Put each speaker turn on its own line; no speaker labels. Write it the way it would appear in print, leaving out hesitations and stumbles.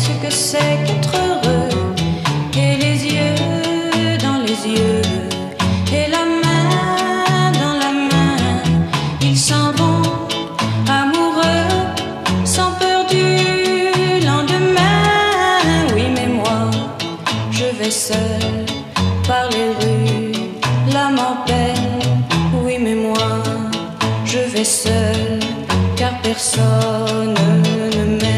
ce que c'est qu'être heureux. Et les yeux dans les yeux, et la main dans la main, ils s'en vont amoureux, sans peur du lendemain. Oui, mais moi, je vais seul par les rues, l'âme en peine. Oui, mais moi, je vais seul, car personne ne m'aime.